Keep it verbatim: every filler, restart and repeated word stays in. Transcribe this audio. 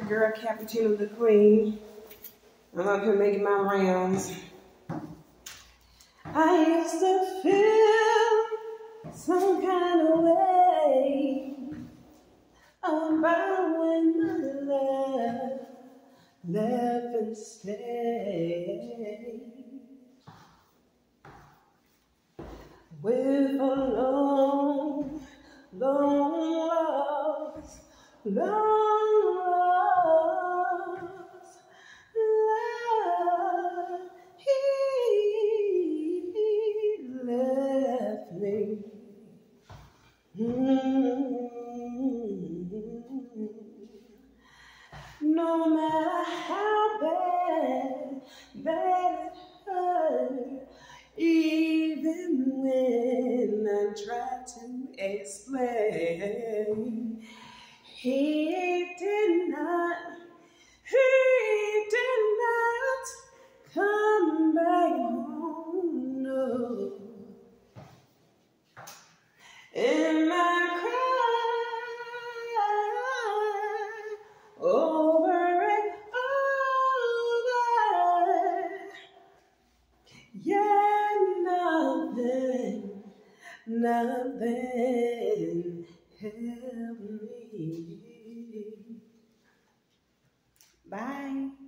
your girl Cappuccino the Queen. I'm up here making my rounds. I used to feel some kind of way about when my love left and stayed. With a long, long lost, long lost love, he left me. Mm-hmm. No matter how bad, bad it hurt, even when I try to explain, he did not, he did not come back home, no. And I cried over and over, yeah, nothing, nothing helped me. Bye.